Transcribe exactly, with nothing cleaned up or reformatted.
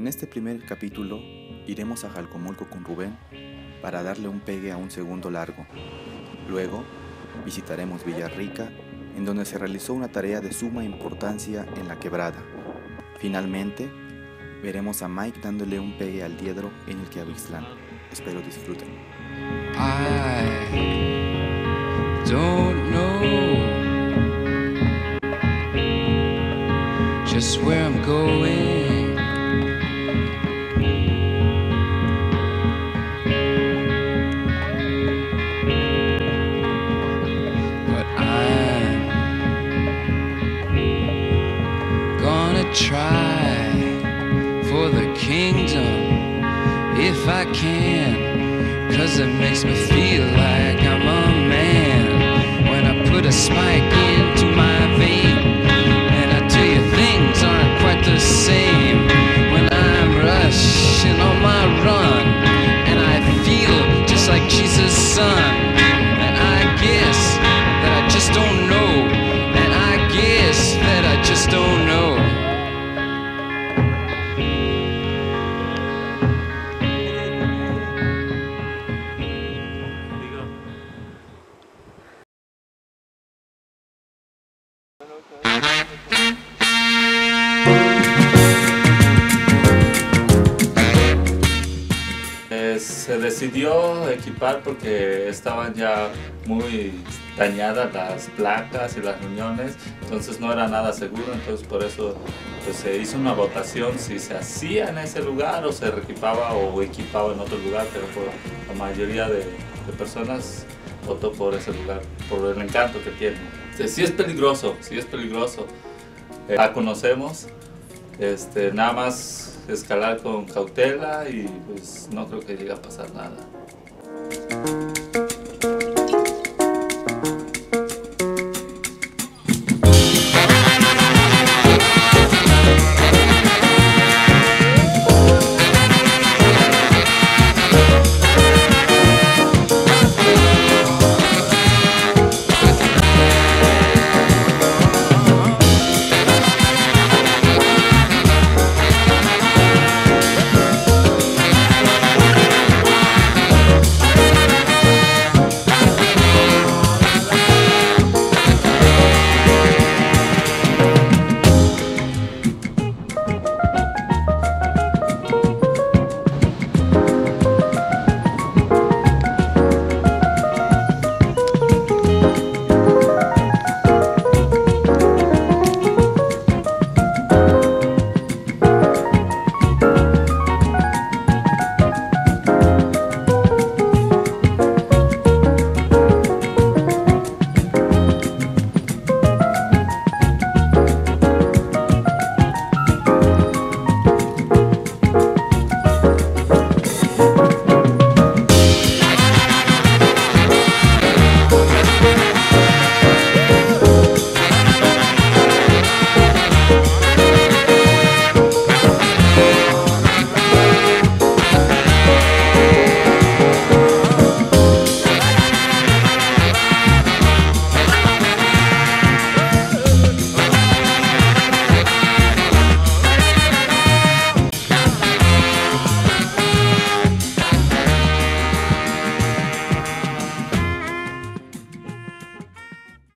En este primer capítulo iremos a Jalcomulco con Rubén para darle un pegue a un segundo largo. Luego visitaremos Villarrica, en donde se realizó una tarea de suma importancia en la quebrada. Finalmente, veremos a Mike dándole un pegue al diedro en el Quiavixtlán. Espero disfruten. I don't know just where I'm going, but I'm gonna try for the kingdom if I can, 'cause it makes me feel like I'm a man when I put a spike into my vein. And I tell you, things aren't quite the same when I'm rushing on my run, and I feel just like Jesus' son. And I guess that I just don't know, and I guess that I just don't know. Se decidió equipar porque estaban ya muy dañadas las placas y las uniones, entonces no era nada seguro, entonces por eso pues, se hizo una votación si se hacía en ese lugar o se reequipaba o equipaba en otro lugar, pero por la mayoría de, de personas votó por ese lugar, por el encanto que tiene. Sí es peligroso, sí es peligroso, eh, la conocemos, este, nada más escalar con cautela y pues no creo que llegue a pasar nada.